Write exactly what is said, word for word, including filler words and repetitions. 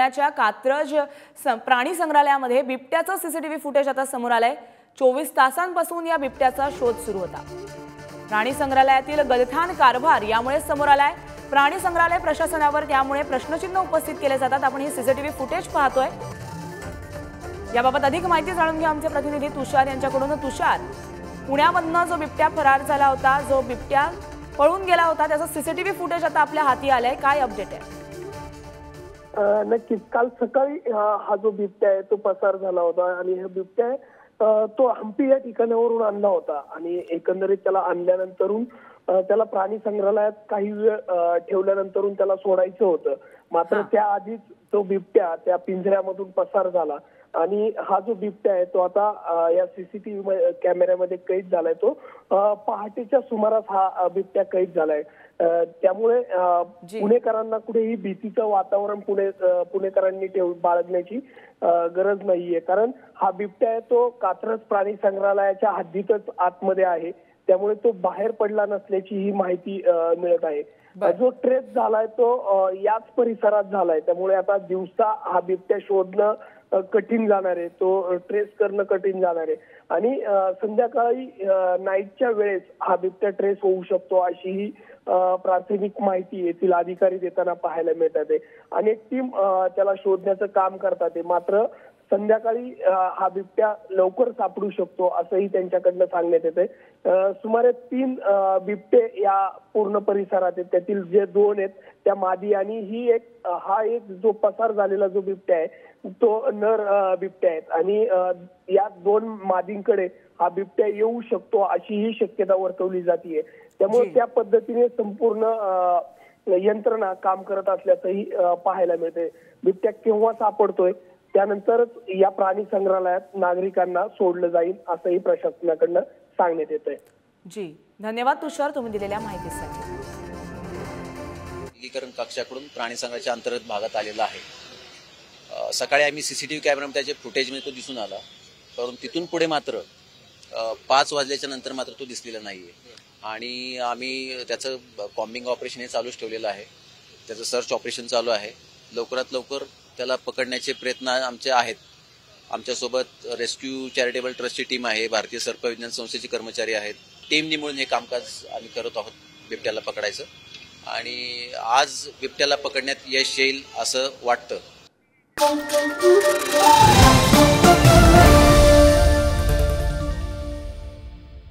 पुण्याच्या कात्रज प्राणी संग्रहालयामध्ये बिबट्याचं सीसीटीव्ही फुटेज आता समोर आलंय। चोवीस तासांपासून या बिबट्याचा शोध सुरू होता। प्राणी संग्रहालयातील गलथान कारभार यामुळे समोर आलाय। प्राणी संग्रहालय प्रशासनावर त्यामुळे प्रश्नचिन्ह उपस्थित केले जातात। आपण ही सीसीटीव्ही फुटेज पाहतोय। याबाबत अधिक माहिती जाणून घ्या आमचे प्रतिनिधी तुषार यांच्याकडून। तुषार, पुण्यामधनं जो बिबट्या फरार झाला होता, जो बिबट्या पळून गेला होता, त्याचा सीसीटीव्ही फुटेज आता आपल्या हाती आलाय, काय अपडेट आहे? नक्कीच काल सकाळी हा जो बिबट्या आहे तो पसार झाला होता आणि हा बिबट्या तो हम्पी या ठिकाणावरून आणला होता आणि एकंदरीत त्याला आणल्यानंतरून त्याला प्राणी संग्रहालयात काही वेळ ठेवल्यानंतरून त्याला सोडायचं होतं। मात्र त्याआधीच तो बिबट्या त्या पिंजऱ्यामधून पसार झाला आणि हा जो बिबट्या आहे तो आता या सीसीटीव्ही कॅमेऱ्यामध्ये कैद झालाय। तो पहाटेच्या सुमारास हा बिबट्या कैद झालाय। त्यामुळे पुणेकरांना कुठेही भीतीचं वातावरण पुणे पुणेकरांनी ठेव बाळगण्याची गरज नाहीये, कारण हा बिबट्या आहे तो कात्रज प्राणी संग्रहालयाच्या हद्दीतच आतमध्ये आहे। त्यामुळे तो बाहेर पडला नसल्याची ही माहिती मिळत आहे। जो ट्रेस झालाय तो याच परिसरात झालाय, त्यामुळे आता दिवसा हा बिबट्या शोधणं कठीण जाणार आहे, तो ट्रेस करणं कठीण जाणार आहे आणि संध्याकाळी नाईटच्या वेळेस हा बिबट्या ट्रेस होऊ शकतो अशी ही प्राथमिक माहिती येथील अधिकारी देताना पाहायला मिळतात आहे आणि एक टीम त्याला शोधण्याचं काम करतात आहे। मात्र संध्याकाळी हा बिबट्या लवकर सापडू शकतो असंही त्यांच्याकडनं सांगण्यात येते। सुमारे तीन बिबटे या पूर्ण परिसरात आहेत, त्यातील जे दोन आहेत त्या मादी आणि ही एक हा एक जो पसार झालेला जो बिबट्या आहे तो नर बिबट्या आहेत आणि या दोन मादींकडे हा बिबट्या येऊ शकतो अशी ही शक्यता वर्तवली जाते। त्यामुळे त्या पद्धतीने संपूर्ण यंत्रणा काम करत असल्याचंही पाहायला मिळते। बिबट्या केव्हा सापडतोय त्यानंतरच या प्राणी संग्रहालयात नागरिकांना सोडलं जाईल असंही प्रशासनाकडनं सांगण्यात येतंय। जी, धन्यवाद तुषार तुम्ही दिलेल्या माहितीसाठी। विलगीकरण कक्षाकडून प्राणी संग्रहालयाच्या अंतर्गत भागात आलेला आहे। सकाळी आम्ही सीसीटीव्ही कॅमेऱ्यामध्ये त्याचे फुटेजमध्ये तो दिसून आला, परंतु तिथून पुढे मात्र पाच वाजल्याच्या नंतर मात्र तो दिसलेला नाहीये आणि आम्ही त्याचं कॉम्बिंग ऑपरेशन हे चालूच ठेवलेलं आहे। त्याचं सर्च ऑपरेशन चालू आहे। लवकरात लवकर त्याला पकडण्याचे प्रयत्न आमचे आहेत। आमच्यासोबत रेस्क्यू चॅरिटेबल ट्रस्टची टीम आहे, भारतीय सर्पविज्ञान संस्थेचे कर्मचारी आहेत। टीमनी मिळून हे कामकाज आम्ही करत आहोत बिबट्याला पकडायचं आणि आज बिबट्याला पकडण्यात यश येईल असं वाटतं।